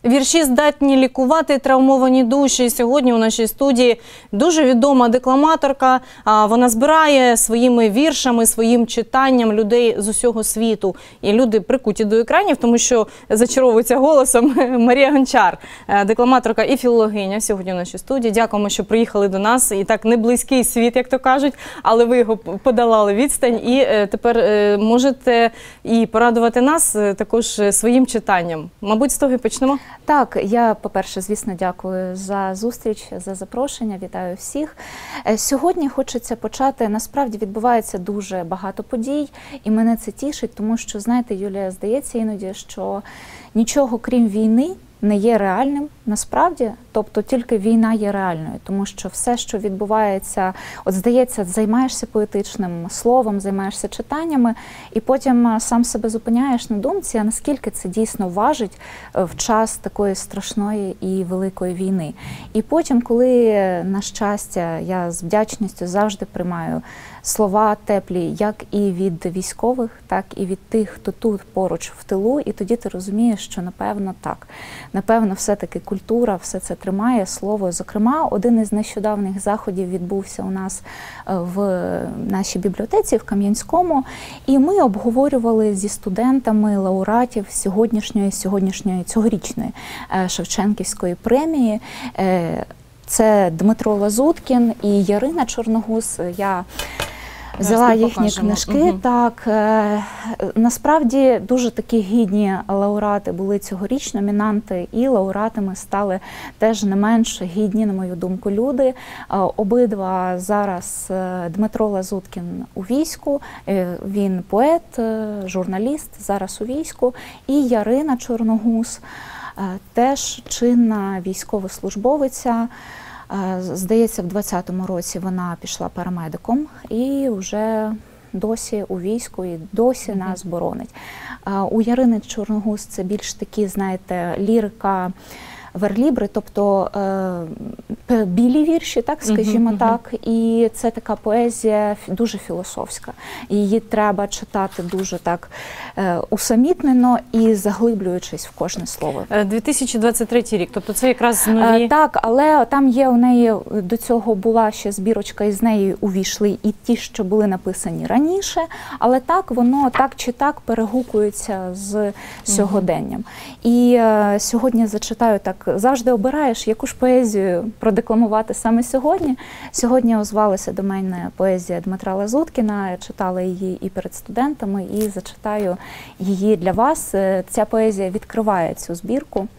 Вірші здатні лікувати травмовані душі. Сьогодні у нашій студії дуже відома декламаторка. Вона збирає своїми віршами, своїм читанням людей з усього світу. І люди прикуті до екранів, тому що зачаровується голосом. Марія Гончар, декламаторка і філологиня, сьогодні у нашій студії. Дякуємо, що приїхали до нас. І так, не близький світ, як то кажуть, але ви його подолали відстань. І тепер можете і порадувати нас також своїм читанням. Мабуть, з того і почнемо? Так, я, по-перше, звісно, дякую за зустріч, за запрошення, вітаю всіх. Сьогодні хочеться почати, насправді відбувається дуже багато подій, і мене це тішить, тому що, знаєте, Юлія, здається іноді, що нічого крім війни не є реальним насправді, тобто тільки війна є реальною, тому що все, що відбувається, от здається, займаєшся поетичним словом, займаєшся читаннями, і потім сам себе зупиняєш на думці, а наскільки це дійсно важить в час такої страшної і великої війни. І потім, коли, на щастя, я з вдячністю завжди приймаю слова теплі, як і від військових, так і від тих, хто тут поруч в тилу, і тоді ти розумієш, що напевно так. Напевно, все-таки культура, все це тримає слово. Зокрема, один із нещодавніх заходів відбувся у нас в нашій бібліотеці в Кам'янському, і ми обговорювали зі студентами лауреатів сьогоднішньої цьогорічної Шевченківської премії. Це Дмитро Лазуткін і Ярина Чорногуз. Я взяла їхні книжки. Так, насправді дуже такі гідні лауреати були цьогоріч, номінанти, і лауреатами стали теж не менш гідні, на мою думку, люди. Обидва зараз Дмитро Лазуткін у війську, він поет, журналіст, зараз у війську, і Ярина Чорногуз, теж чинна військовослужбовиця. Здається, в 2020 році вона пішла парамедиком і вже досі у війську і досі нас боронить. У Ярини Чорногуз це більш такі, знаєте, лірика, верлібри, тобто білі вірші, так скажімо так, і це така поезія дуже філософська. Її треба читати дуже так усамітнено і заглиблюючись в кожне слово. 2023 рік, тобто це якраз нові... Так, але там є у неї, до цього була ще збірочка, і з нею увійшли і ті, що були написані раніше, але так, воно так чи так перегукується з сьогоденням. І сьогодні зачитаю так, завжди обираєш, яку ж поезію продекламувати саме сьогодні. Сьогодні озвалася до мене поезія Дмитра Лазуткіна, я читала її і перед студентами, і зачитаю її для вас. Ця поезія відкриває цю збірку.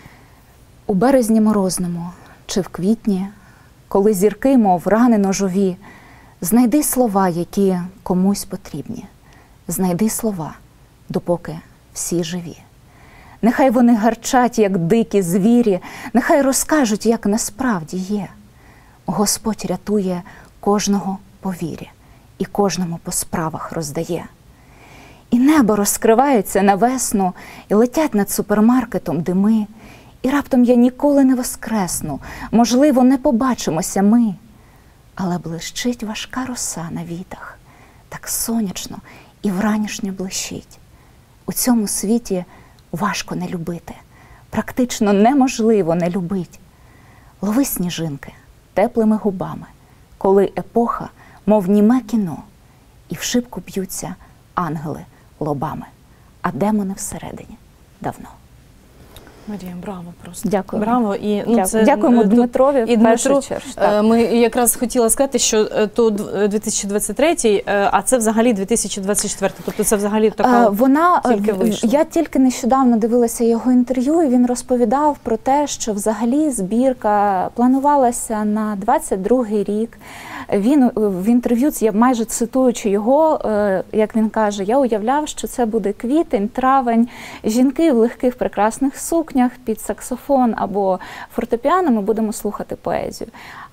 У березні морозному чи в квітні, коли зірки, мов рани ножові, знайди слова, які комусь потрібні. Знайди слова, допоки всі живі. Нехай вони гарчать, як дикі звірі, нехай розкажуть, як насправді є. Господь рятує кожного по вірі і кожному по справах роздає. І небо розкривається на весну, і летять над супермаркетом дими, і раптом я ніколи не воскресну, можливо, не побачимося ми. Але блищить важка роса на вітах, так сонячно і вранішньо блищить. У цьому світі важко не любити, практично неможливо не любить. Лови сніжинки теплими губами, коли епоха, мов німе кіно, і в шибку б'ються ангели лобами, а демони всередині давно. Марія, браво просто. Дякую. Браво. І, це, дякуємо Дмитрові і в першу чергу. Ми якраз хотіли сказати, що то 2023, а це взагалі 2024. Тобто це взагалі така тільки вийшла. Я тільки нещодавно дивилася його інтерв'ю, і він розповідав про те, що взагалі збірка планувалася на 22-й рік. Він в інтерв'ю, я майже цитуючи його, як він каже, я уявляв, що це буде квітень, травень, жінки в легких прекрасних сукнях під саксофон або фортепіано ми будемо слухати поезію.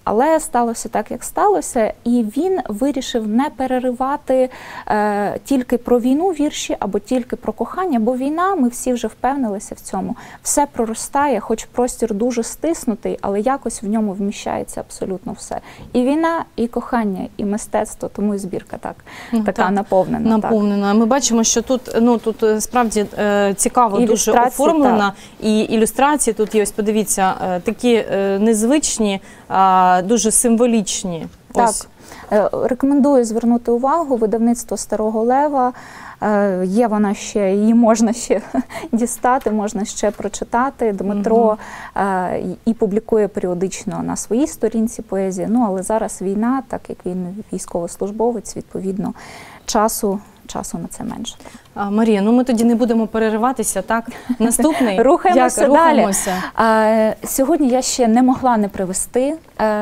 Але сталося так, як сталося, і він вирішив не переривати тільки про війну вірші або тільки про кохання, бо війна, ми всі вже впевнилися в цьому, все проростає, хоч простір дуже стиснутий, але якось в ньому вміщається абсолютно все. І війна, і кохання, і мистецтво, тому і збірка така наповнена. Наповнена. Ми бачимо, що тут справді цікаво дуже оформлена, і ілюстрації тут є, ось подивіться, такі незвичні, дуже символічні. Так, рекомендую звернути увагу, видавництво Старого Лева, є вона ще, її можна ще дістати, можна ще прочитати. Дмитро і публікує періодично на своїй сторінці поезії, але зараз війна, так як він військовослужбовець, відповідно, часу на це менше. Марія, ми тоді не будемо перериватися, так? Наступний? Рухаємося далі. Сьогодні я ще не могла не привести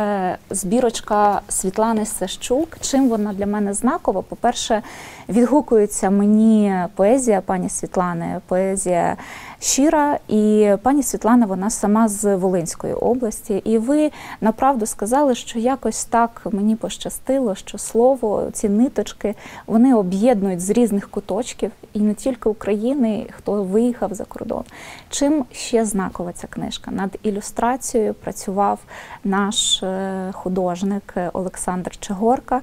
збірочка Світлани Сащук. Чим вона для мене знакова? По-перше, відгукується мені поезія пані Світлани, поезія щира. І пані Світлана, вона сама з Волинської області. І ви направду сказали, що якось так мені пощастило, що слово, ці ниточки, вони об'єднують з різних куточків. І не тільки України, хто виїхав за кордон. Чим ще знакова ця книжка? Над ілюстрацією працював наш художник Олександр Чигорка.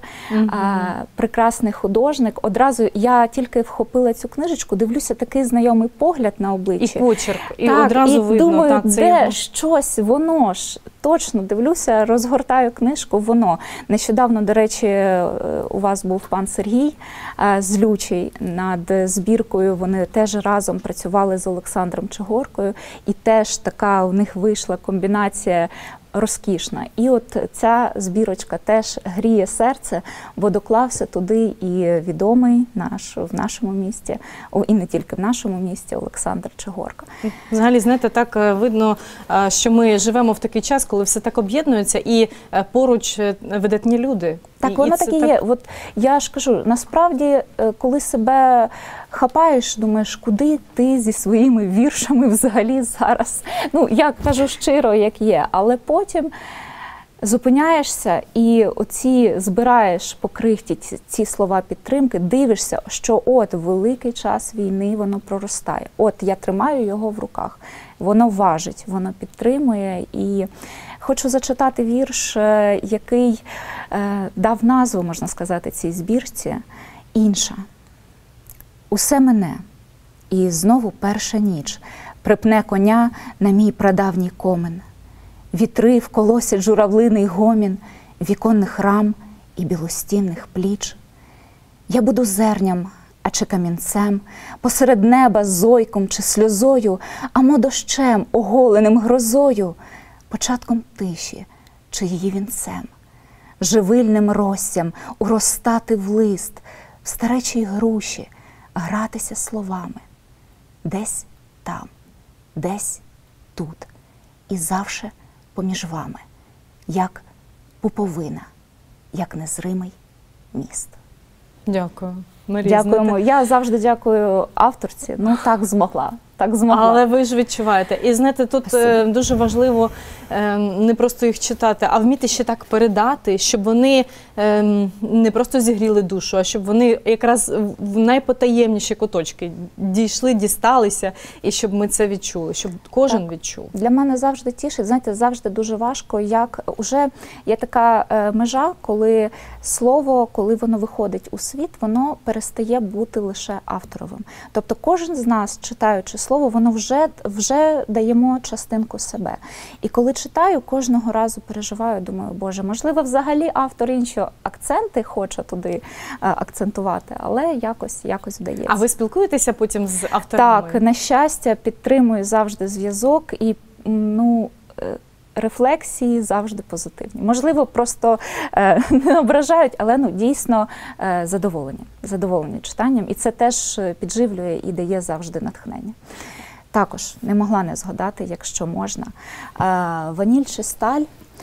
Прекрасний художник. Одразу я тільки вхопила цю книжечку, дивлюся, такий знайомий погляд на обличчі. І почерк, і одразу видно. Думаю, де щось, воно ж. Точно, дивлюся, розгортаю книжку, воно. Нещодавно, до речі, у вас був пан Сергій Злючий над збіркою, вони теж разом працювали з Олександром Чигоркою, і теж така у них вийшла комбінація розкішна. І от ця збірочка теж гріє серце, бо доклався туди і відомий в нашому місті, і не тільки в нашому місті, Олександр Чигорка. Взагалі, знаєте, так видно, що ми живемо в такий час, коли все так об'єднується, і поруч видатні люди. Так, воно так і є. От я ж кажу, насправді, коли себе хапаєш, думаєш, куди ти зі своїми віршами взагалі зараз? Я кажу щиро, як є, але потім зупиняєшся і збираєш по крихті ці слова підтримки, дивишся, що от великий час війни воно проростає. От я тримаю його в руках, воно важить, воно підтримує. І хочу зачитати вірш, який дав назву, можна сказати, цій збірці «Інша». Усе мине, і знову перша ніч припне коня на мій прадавній комин. Вітри вколосять журавлиний гомін віконних рам і білостінних пліч. Я буду зерням, а чи камінцем, посеред неба зойком чи сльозою, амо дощем, оголеним грозою, початком тиші чи її вінцем, живильним розсям уростати в лист, в старечій груші гратися словами. Десь там, десь тут, і завше поміж вами, як пуповина, як незримий міст. Дякую. Марія, дякуємо. Я завжди дякую авторці. Так змогла. Але ви ж відчуваєте. І знаєте, тут дуже важливо не просто їх читати, а вміти ще так передати, щоб вони не просто зігріли душу, а щоб вони якраз в найпотаємніші куточки дійшли, дісталися, і щоб ми це відчули, щоб кожен відчув. Для мене завжди тішить, знаєте, завжди дуже важко, як уже є така межа, коли слово, коли воно виходить у світ, воно перестає бути лише авторовим. Тобто кожен з нас, читаючи слово, воно вже даємо частинку себе. І коли читаю, кожного разу переживаю, думаю, Боже, можливо, взагалі автор інші акценти хоче туди акцентувати, але якось вдається. А ви спілкуєтеся потім з авторами? Так, на щастя, підтримую завжди зв'язок і, рефлексії завжди позитивні. Можливо, просто не ображають, але дійсно задоволені читанням. І це теж підживлює і дає завжди натхнення. Також не могла не згадати, якщо можна, «Ваніль чи сталь».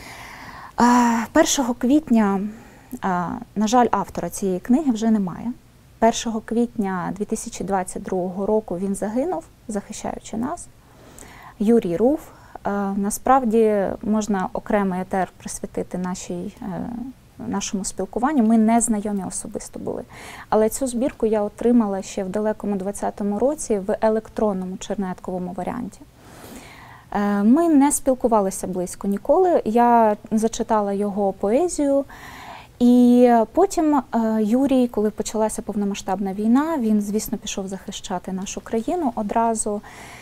1 квітня, на жаль, автора цієї книги вже немає. 1 квітня 2022 року він загинув, захищаючи нас. Юрій Руф, насправді можна окремий етер присвятити нашому спілкуванню. Ми не знайомі особисто були. Але цю збірку я отримала ще в далекому 20-му році в електронному чернетковому варіанті. Ми не спілкувалися близько ніколи. Я зачитала його поезію. І потім Юрій, коли почалася повномасштабна війна, він, звісно, пішов захищати нашу країну одразу.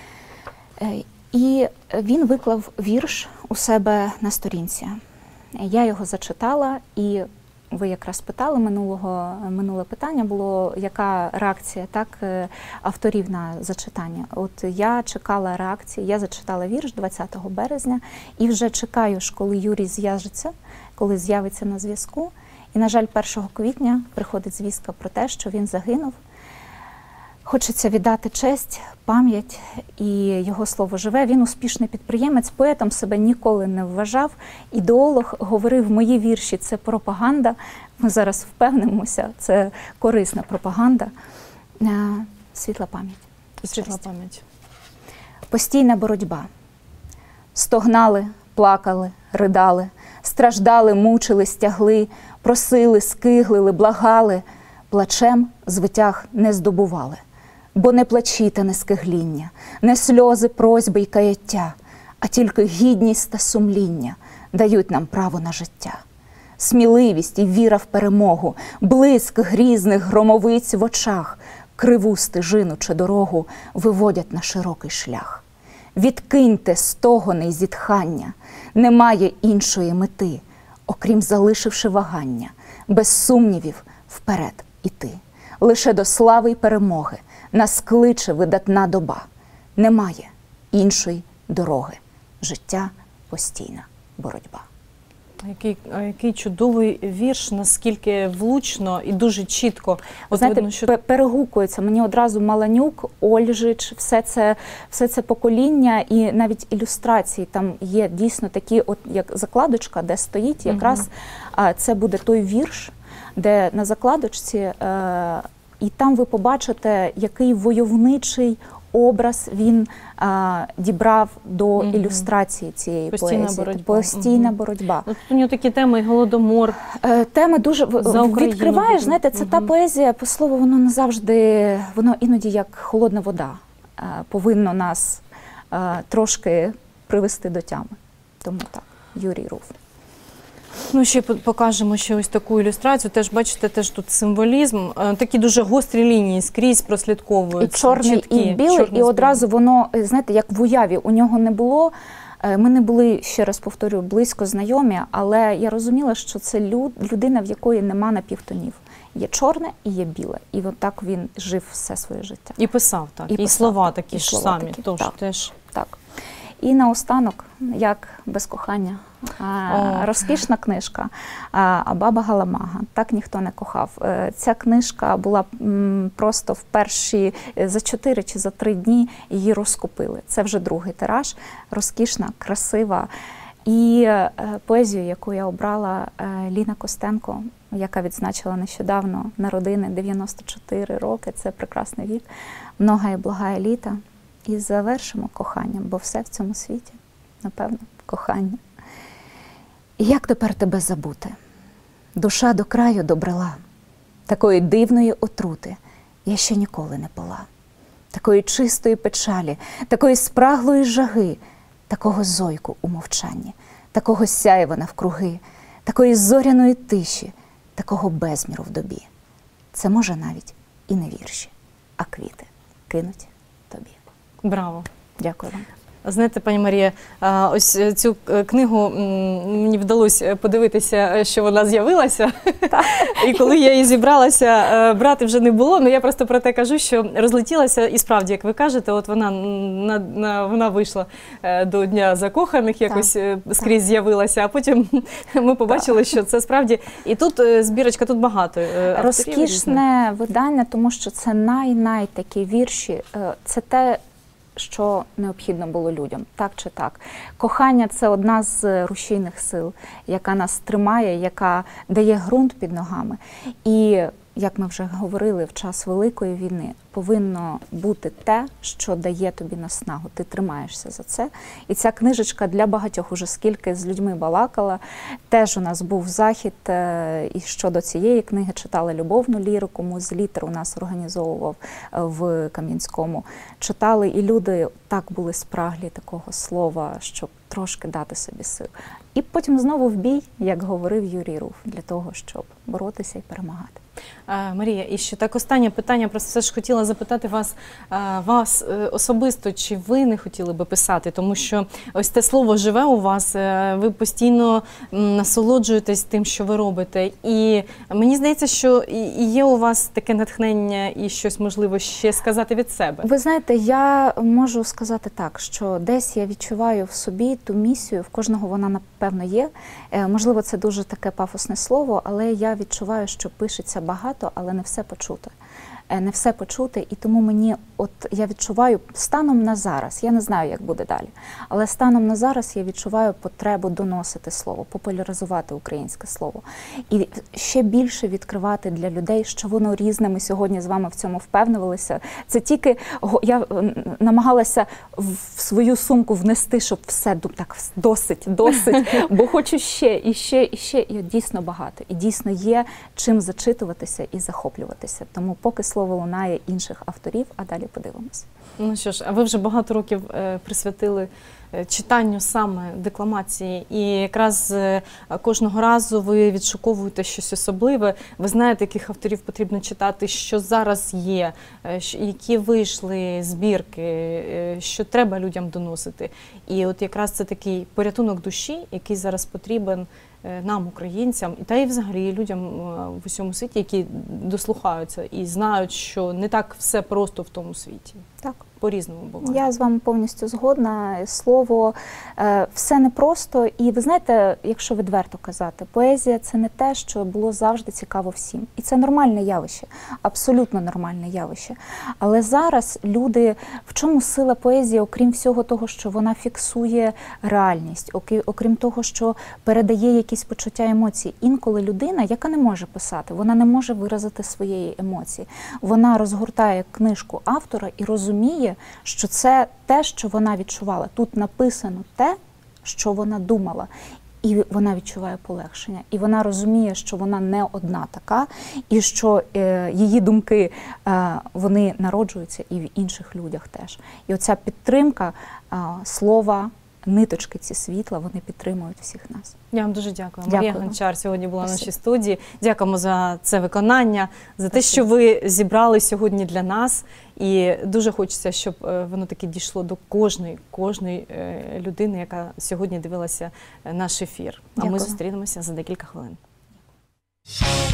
І він виклав вірш у себе на сторінці. Я його зачитала, і ви якраз питали, минуле питання було, яка реакція авторів на зачитання. От я чекала реакції, я зачитала вірш 20 березня, і вже чекаю, коли Юрій зв'яжеться, коли з'явиться на зв'язку. І, на жаль, 1 квітня приходить звістка про те, що він загинув. Хочеться віддати честь, пам'ять, і його слово живе. Він успішний підприємець, поетом себе ніколи не вважав. Ідеолог, говорив, мої вірші – це пропаганда. Ми зараз впевнимося, це корисна пропаганда. Світла пам'ять. Світла пам'ять. Постійна боротьба. Стогнали, плакали, ридали, страждали, мучили, стягли, просили, скиглили, благали, плачем звитяг не здобували. Бо не плачі та не скигління, не сльози, просьби й каяття, а тільки гідність та сумління дають нам право на життя. Сміливість і віра в перемогу, блиск грізних громовиць в очах, криву стежину чи дорогу виводять на широкий шлях. Відкиньте стогони й зітхання, немає іншої мети, окрім залишивши вагання, без сумнівів вперед іти. Лише до слави й перемоги нас кличе видатна доба. Немає іншої дороги. Життя – постійна боротьба. Який чудовий вірш, наскільки влучно і дуже чітко. Знаєте, видно, що перегукується. Мені одразу Маланюк, Ольжич, все це покоління і навіть ілюстрації. Там є дійсно такі, от як закладочка, де стоїть, якраз це буде той вірш, де на закладочці, і там ви побачите, який войовничий образ він дібрав до ілюстрації цієї поезії. Постійна боротьба. Тут у нього такі теми, і Голодомор. Теми дуже відкриваєш, знаєте, це та поезія, по слову, воно не завжди, воно іноді як холодна вода. Повинно нас трошки привести до тями. Тому так, Юрій Руф. Ну, ще покажемо ще ось таку ілюстрацію. Теж, бачите, теж тут символізм. Такі дуже гострі лінії скрізь прослідковуються. І чорний, чіткі, і білий, і одразу воно, знаєте, як в уяві. У нього не було, ми не були, ще раз повторюю, близько знайомі, але я розуміла, що це людина, в якої нема напівтонів. Є чорне і є біле. І от так він жив все своє життя. І писав так. І писав, слова такі ж самі. Теж. Так. І наостанок, як без кохання. Розкішна книжка «Баба Галамага». Так ніхто не кохав. Ця книжка була просто в перші, за 4 чи за 3 дні її розкупили. Це вже другий тираж. Розкішна, красива. І поезію, яку я обрала, Ліна Костенко, яка відзначила нещодавно народини, 94 роки. Це прекрасний вік. Многая благая літа. І завершимо коханням, бо все в цьому світі, напевно, кохання. І як тепер тебе забути? Душа до краю добрела, такої дивної отрути я ще ніколи не пила. Такої чистої печалі, такої спраглої жаги, такого зойку у мовчанні, такого сяєва навкруги, такої зоряної тиші, такого безміру в добі. Це може навіть і не вірші, а квіти кинуть тобі. Браво. Дякую вам. Знаєте, пані Марія, ось цю книгу мені вдалося подивитися, що вона з'явилася. І коли я її зібралася, брати вже не було. Ну я просто про те кажу, що розлетілася, і справді, як ви кажете, от вона вийшла до Дня закоханих, якось скрізь з'явилася, а потім ми побачили, що це справді. І тут збірочка, тут багато авторів. Розкішне видання, тому що це най такі вірші. Це те, що необхідно було людям, так чи так. Кохання – це одна з рушійних сил, яка нас тримає, яка дає ґрунт під ногами. І як ми вже говорили, в час Великої війни повинно бути те, що дає тобі наснагу. Ти тримаєшся за це. І ця книжечка для багатьох, уже скільки з людьми балакала, теж у нас був захід, і щодо цієї книги читали любовну лірику, Муз-літер у нас організовував в Кам'янському. Читали, і люди так були спраглі такого слова, щоб трошки дати собі сил. І потім знову в бій, як говорив Юрій Руф, для того, щоб боротися і перемагати. Марія, і ще так останнє питання, просто все ж хотіла запитати вас особисто, чи ви не хотіли би писати, тому що ось те слово живе у вас, ви постійно насолоджуєтесь тим, що ви робите, і мені здається, що і є у вас таке натхнення і щось можливо ще сказати від себе. Ви знаєте, я можу сказати так, що десь я відчуваю в собі ту місію, в кожного вона напевно є, можливо це дуже таке пафосне слово, але я відчуваю, що пишеться багато, але не все почуто. Не все почути, і тому мені, я відчуваю станом на зараз, я не знаю, як буде далі, але станом на зараз я відчуваю потребу доносити слово, популяризувати українське слово. І ще більше відкривати для людей, що воно різне. Ми сьогодні з вами в цьому впевнювалися. Це тільки я намагалася в свою сумку внести, щоб все так досить, бо хочу ще, і ще, і ще. І дійсно багато. І дійсно є чим зачитуватися і захоплюватися. Тому поки слово лунає інших авторів, а далі подивимося. Ну що ж, а ви вже багато років присвятили читанню саме декламації, і якраз кожного разу ви відшуковуєте щось особливе, ви знаєте, яких авторів потрібно читати, що зараз є, які вийшли збірки, що треба людям доносити. І от якраз це такий порятунок душі, який зараз потрібен нам, українцям, та й взагалі людям в усьому світі, які дослухаються і знають, що не так все просто в тому світі. Так. По-різному буває. Я з вами повністю згодна. Слово, все непросто. І ви знаєте, якщо відверто казати, поезія – це не те, що було завжди цікаво всім. І це нормальне явище, абсолютно нормальне явище. Але зараз люди, в чому сила поезії, окрім всього того, що вона фіксує реальність, окрім того, що передає якісь почуття, емоції. Інколи людина, яка не може писати, вона не може виразити своєї емоції. Вона розгортає книжку автора і розуміє, що це те, що вона відчувала. Тут написано те, що вона думала. І вона відчуває полегшення. І вона розуміє, що вона не одна така, і що її думки, вони народжуються і в інших людях теж. І оця підтримка слова, ниточки ці світла, вони підтримують всіх нас. Я вам дуже дякую. Дякую. Марія Гончар сьогодні була в нашій студії. Дякуємо за це виконання, за те, що ви зібрали сьогодні для нас. І дуже хочеться, щоб воно таки дійшло до кожної людини, яка сьогодні дивилася наш ефір. А ми зустрінемося за декілька хвилин.